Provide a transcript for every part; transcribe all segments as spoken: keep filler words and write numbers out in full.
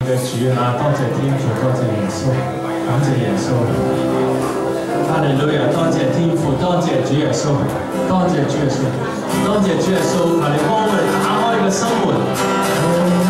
嘅主啊，多謝天父，多謝耶穌，感謝耶穌。哈利路亞！多謝天父，多謝主耶穌，多謝主耶穌，多謝主耶穌，求你幫我哋打開個心門。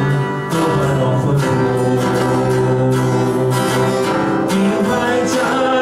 快将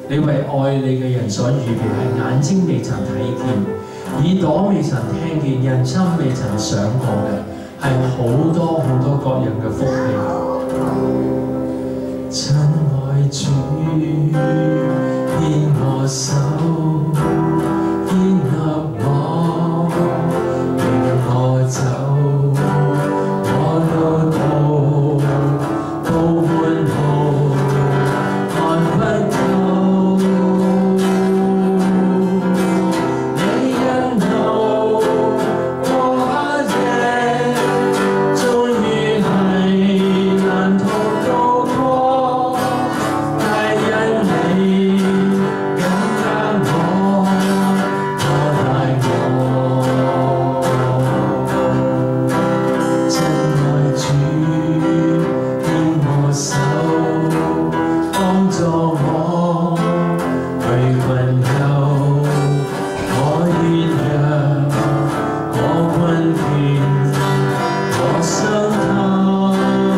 你為愛你嘅人所預備係眼睛未曾睇見，耳朵未曾聽見，人心未曾想過嘅，係好多好多各樣嘅福氣。親愛主，牽我手，牽合我，令我走，我路途布滿霧，看不透。你引路過黑夜，終於係難逃渡過，但因你緊握我，拖帶我。親愛主，牽我手，幫助我去困憂，我軟弱，我困倦，我傷透，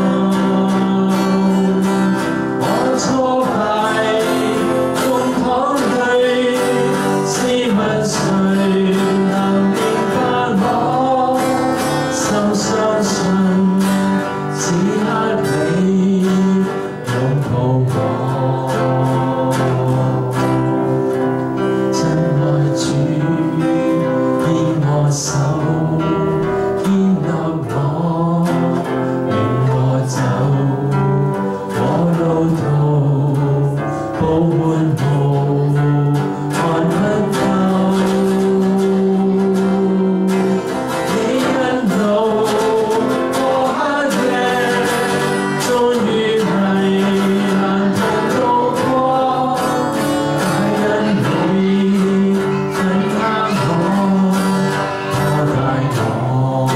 我挫敗中淌淚，試問誰能明白我？心相信，此刻你擁抱我。親愛主，牽我手，牽合我，令我走，我路途布滿霧，看不透。你引路過黑夜，終於係難逃渡過，但因你緊握我，拖帶我。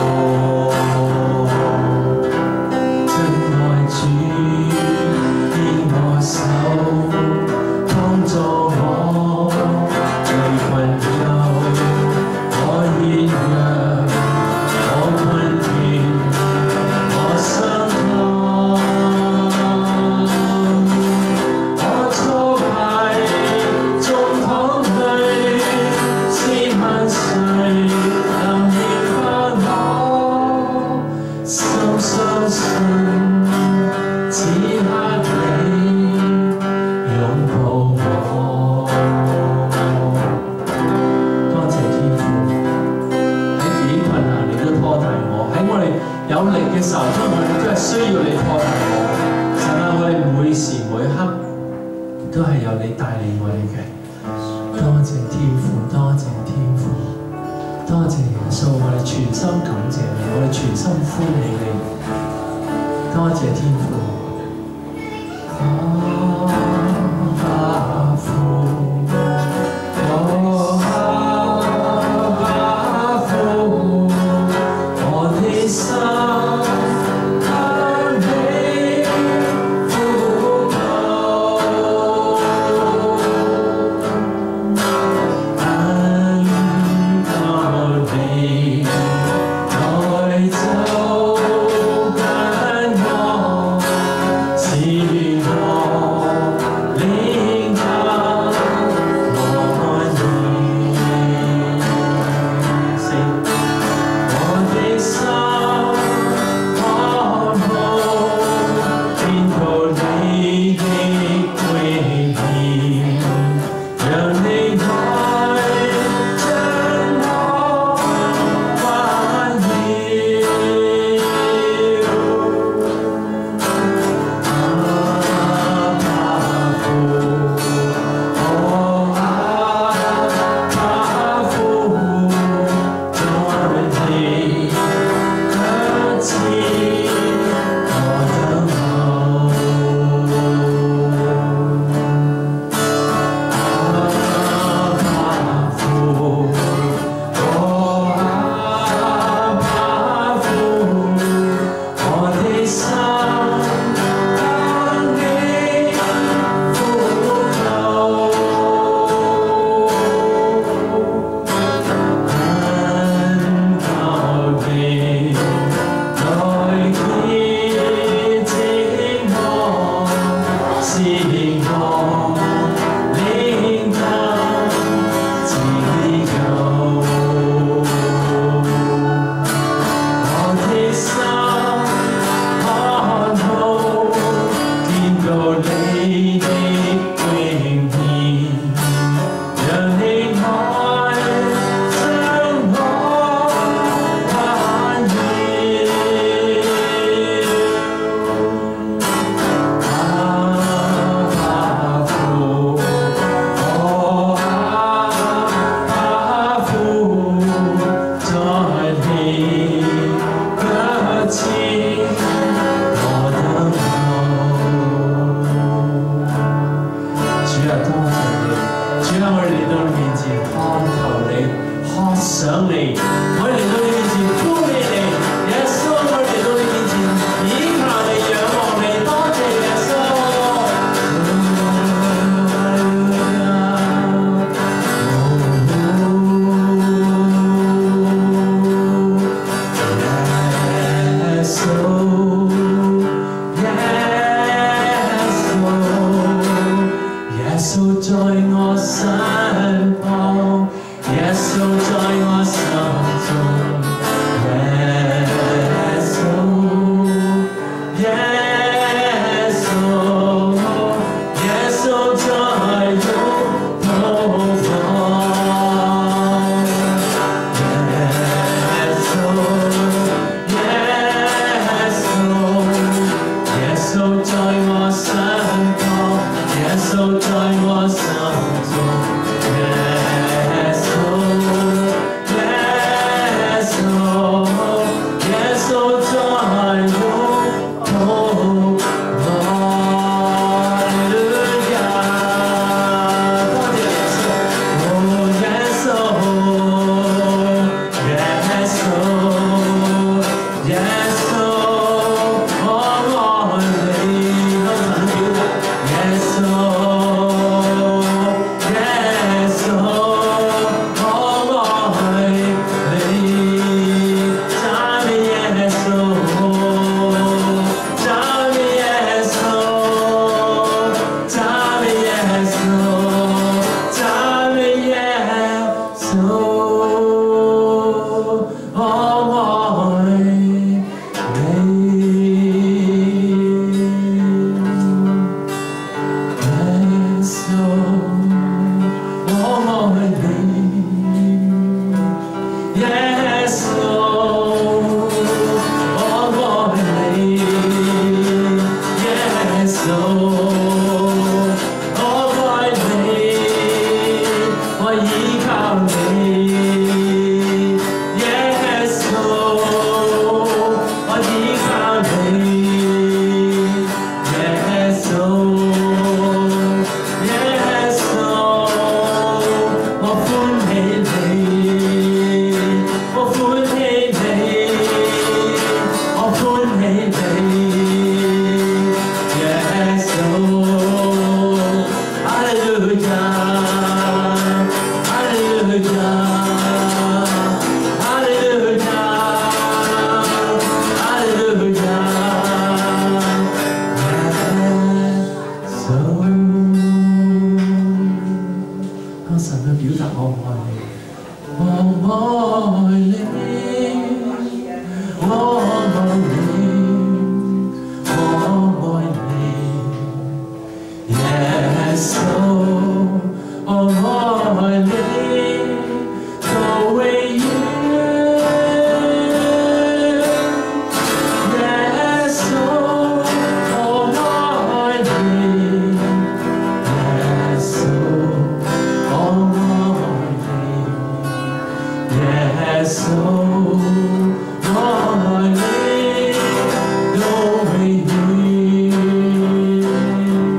親愛主，牽我手，幫助我去困憂，我軟弱，我困倦，我傷透，我挫敗中淌淚，試問誰能明白我？心相信，此刻你擁抱我。多謝天父，喺幾困難你都拖帶我，喺我哋有力嘅時候，當我哋都係需要你拖帶我。神啊，我哋每時每刻都係有你帶領我哋嘅。多謝天父，多謝天父，多謝耶穌，我哋全心感謝你，我哋全心歡喜你。多謝天父。阿父，我阿父，我的心向你呼求，等到你來走近我，賜予我。 想你，我哋嚟到你面前呼你嚟，耶穌，我哋嚟到你面前倚靠你、仰望你，多謝耶穌。耶穌在我身旁，耶穌在我心中，耶穌，耶穌，耶穌在擁抱我，耶穌，耶穌，耶穌在我身旁，耶穌在我心中，耶穌，耶穌，耶穌在擁抱我，哈利路亞，多謝耶穌，哦耶穌，耶穌，耶穌，我愛你，多謝你表達，耶穌。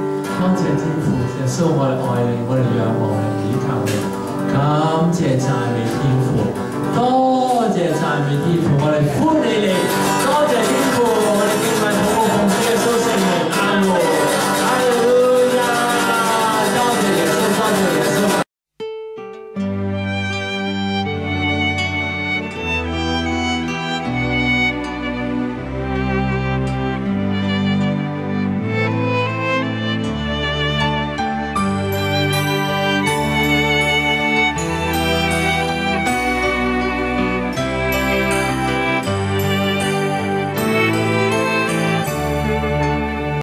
謝讚